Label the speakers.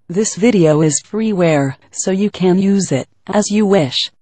Speaker 1: This video is freeware, so you can use it as you wish.